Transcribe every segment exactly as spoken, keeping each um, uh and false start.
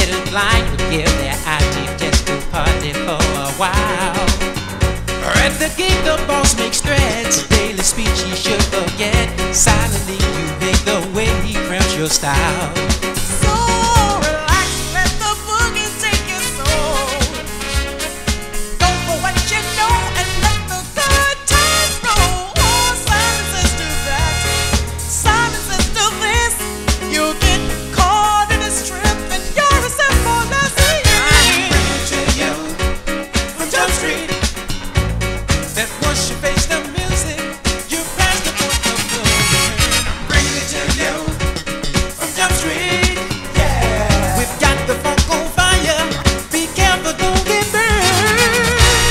middle line would give their I D just to party for a while. At the gate the boss makes threats, daily speech he should forget. Silently you hate the way he cramps your style. So relax, let the boogie take your soul. Go for what you know and let the good times roll. Oh, Simon says do that, Simon says do this. You'll get caught in his trip and you're a simple as he is. I'm bringing to you from Jump Street that once you face the music, you pass the point of no return. I'm bringing it to you from Jump Street. Yeah, we've got the funk on fire. Be careful, don't get burned.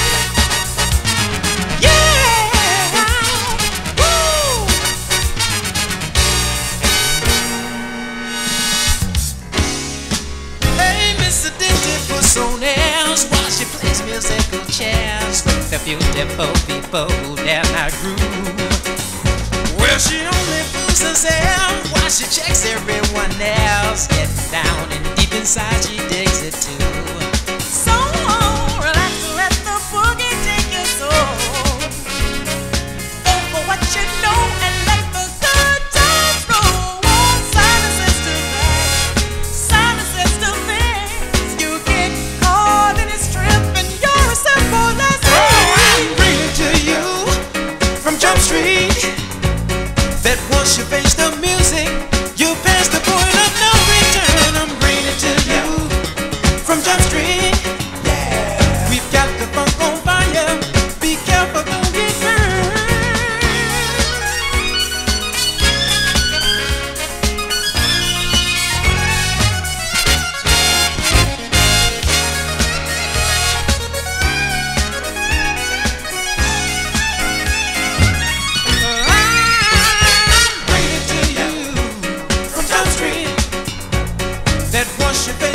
Yeah, woo. Hey, Mister Dingy puts on airs while she plays musical chairs. The beautiful people down our groove. Well, she only fools herself while she checks everyone else. Getting down and deep inside, she digs it too. So relax, let the boogie take your soul. Go for what you know and let the good times roll. Oh, Simon says to that, Simon says to this. You get caught in his trip and you're as simple as he is. Bring it to you from Jump Street that once you face the music, you pass the point of no return. I'm bringing it to you from Jump Street. Yeah, we've got the funk on fire. Be careful, don't get burned. Bring it to you from Jump Street that once you face